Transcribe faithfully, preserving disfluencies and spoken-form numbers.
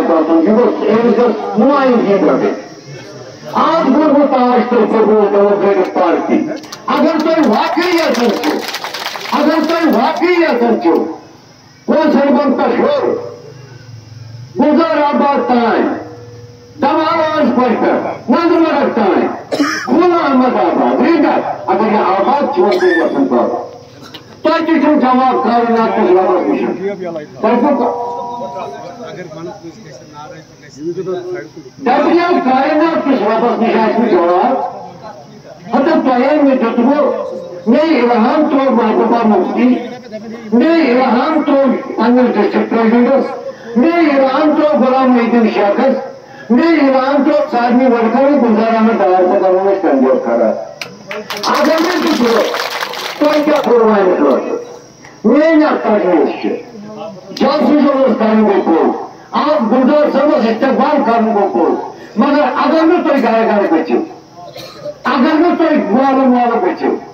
کرتا ہوں نمائندگی کرے آج گرو تاش تو ڈیموکریٹک پارٹی اگر تم واقعی سوچو اگر تم واقعی سوچو وہ سربن کشور گزر آباد تائیں دماغ پڑھ کر نندمرگ تائیں گل احمد آباد ریڈر اگر یہ آباد چھوڑ دے گا سنتا تھی جواب کائنات کس لفظ دبیاں کائنات کس لفظ نشاش میں جواب حتب تہیم میں جتبو نئی الہام تو محبوبہ مفتی نئی الہام تو انل ڈسٹرکٹ پریزیڈنٹ نئی الہام تو غلام محدین شاکس نئی الہام تو سادمی ورکر گزارا میں دار سے کروں میں کنجور کھڑا اگر میں کچھ ہو تو کیا قربانی نکلو میں نہ تجویز سے جلسی جو رستانی کو کو آپ گزار سمجھ استقبال کرنے کو کو مگر اگر میں تو گائے گائے بچے اگر میں تو گوالوں والوں بچے